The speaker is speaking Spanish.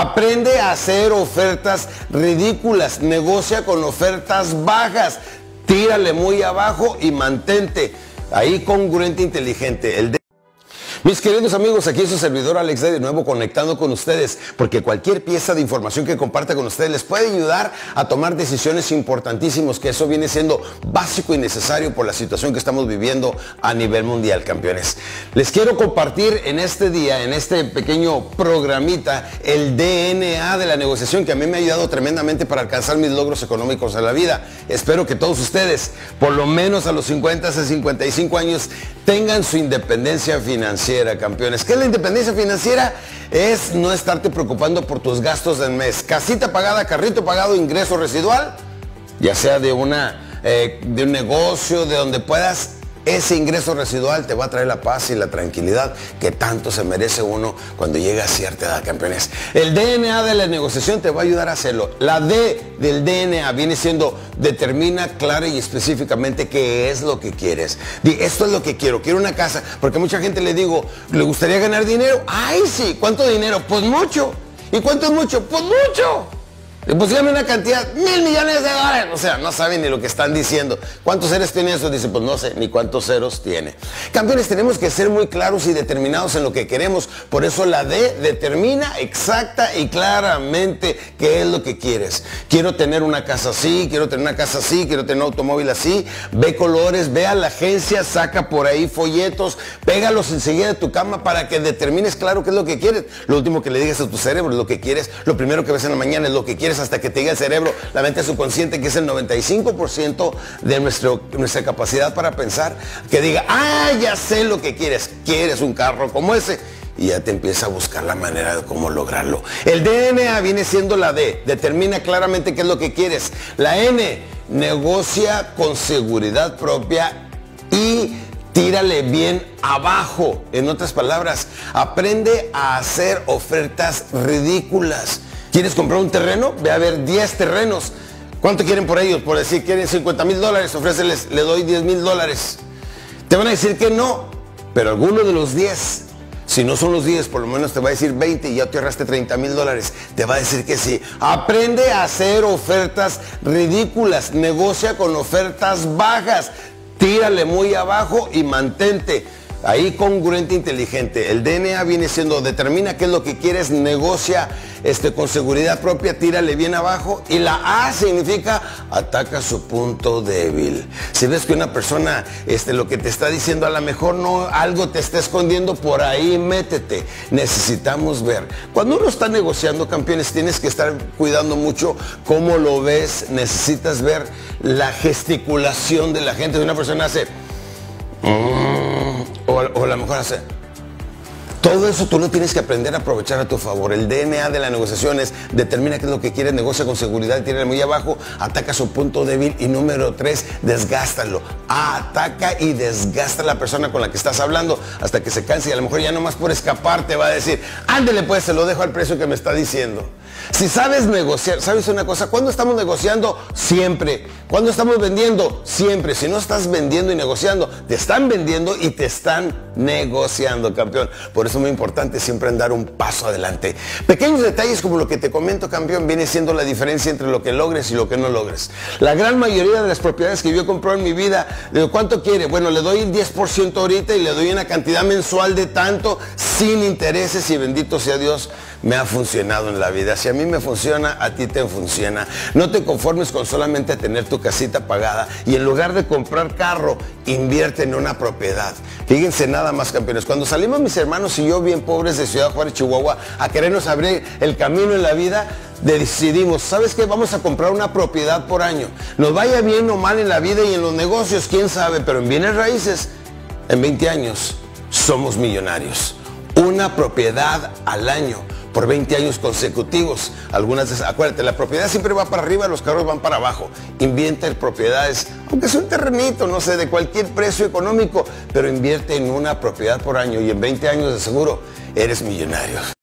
Aprende a hacer ofertas ridículas, negocia con ofertas bajas, tírale muy abajo y mantente ahí congruente, inteligente. Mis queridos amigos, aquí es su servidor Alex D, de nuevo conectando con ustedes, porque cualquier pieza de información que comparta con ustedes les puede ayudar a tomar decisiones importantísimas, que eso viene siendo básico y necesario por la situación que estamos viviendo a nivel mundial, campeones. Les quiero compartir en este día, en este pequeño programita, el DNA de la negociación, que a mí me ha ayudado tremendamente para alcanzar mis logros económicos en la vida. Espero que todos ustedes, por lo menos a los 50 a 55 años, tengan su independencia financiera, campeones. ¿Qué es la independencia financiera? Es no estarte preocupando por tus gastos del mes. Casita pagada, carrito pagado, ingreso residual, ya sea de un negocio, de donde puedas. Ese ingreso residual te va a traer la paz y la tranquilidad que tanto se merece uno cuando llega a cierta edad, campeones. El DNA de la negociación te va a ayudar a hacerlo. La D del DNA viene siendo: determina clara y específicamente qué es lo que quieres. Esto es lo que quiero una casa, porque mucha gente le digo, ¿le gustaría ganar dinero? ¡Ay, sí! ¿Cuánto dinero? Pues mucho. ¿Y cuánto es mucho? Pues mucho. Pues dígame una cantidad, $1,000 millones. O sea, no saben ni lo que están diciendo. ¿Cuántos ceros tiene eso? Dice, pues no sé, ni cuántos ceros tiene. Campeones, tenemos que ser muy claros y determinados en lo que queremos. Por eso la D determina exacta y claramente qué es lo que quieres. Quiero tener una casa así, quiero tener una casa así, quiero tener un automóvil así. Ve colores, ve a la agencia, saca por ahí folletos, pégalos enseguida de tu cama para que determines claro qué es lo que quieres. Lo último que le digas a tu cerebro es lo que quieres. Lo primero que ves en la mañana es lo que quieres, hasta que te diga el cerebro, la mente subconsciente, que es el 95% de nuestra capacidad para pensar, que diga, ya sé lo que quieres. Quieres un carro como ese, y ya te empieza a buscar la manera de cómo lograrlo. El DNA viene siendo la D, determina claramente qué es lo que quieres. La N, negocia con seguridad propia y tírale bien abajo. En otras palabras, aprende a hacer ofertas ridículas. ¿Quieres comprar un terreno? Ve a ver 10 terrenos. ¿Cuánto quieren por ellos? Por decir, quieren $50,000, ofréceles, le doy $10,000. Te van a decir que no, pero alguno de los 10, si no son los 10, por lo menos te va a decir 20 y ya te ahorraste $30,000. Te va a decir que sí. Aprende a hacer ofertas ridículas, negocia con ofertas bajas, tírale muy abajo y mantente ahí congruente, inteligente. El DNA viene siendo: determina qué es lo que quieres, negocia con seguridad propia, tírale bien abajo. Y la A significa: ataca su punto débil. Si ves que una persona lo que te está diciendo a lo mejor no, algo te está escondiendo, por ahí métete. Necesitamos ver. Cuando uno está negociando, campeones, tienes que estar cuidando mucho cómo lo ves. Necesitas ver la gesticulación de la gente. Si una persona hace o a lo mejor hace, todo eso tú lo tienes que aprender a aprovechar a tu favor. El DNA de la negociación es: determina qué es lo que quieres, negocia con seguridad, tírale muy abajo, ataca su punto débil. Y número 3, desgástalo. Ataca y desgasta a la persona con la que estás hablando hasta que se canse, y a lo mejor ya nomás por escapar te va a decir, ándele pues, se lo dejo al precio que me está diciendo. Si sabes negociar, ¿sabes una cosa? Cuando estamos negociando, siempre. Cuando estamos vendiendo, siempre. Si no estás vendiendo y negociando, te están vendiendo y te están negociando, campeón. Por eso es muy importante siempre andar un paso adelante. Pequeños detalles como lo que te comento, campeón, viene siendo la diferencia entre lo que logres y lo que no logres. La gran mayoría de las propiedades que yo he comprado en mi vida, le digo, ¿cuánto quiere? Bueno, le doy el 10% ahorita y le doy una cantidad mensual de tanto, sin intereses, y bendito sea Dios, me ha funcionado en la vida. Si a mí me funciona, a ti te funciona. No te conformes con solamente tener tu casita pagada, y en lugar de comprar carro, invierte en una propiedad. Fíjense nada más, campeones, cuando salimos mis hermanos y yo, bien pobres, de Ciudad Juárez, Chihuahua, a querernos abrir el camino en la vida, decidimos, ¿sabes qué? Vamos a comprar una propiedad por año. Nos vaya bien o mal en la vida y en los negocios, quién sabe, pero en bienes raíces, en 20 años, somos millonarios. Una propiedad al año, por 20 años consecutivos. Algunas veces, acuérdate, la propiedad siempre va para arriba, los carros van para abajo. Invierte en propiedades, aunque sea un terrenito, no sé, de cualquier precio económico, pero invierte en una propiedad por año, y en 20 años de seguro eres millonario.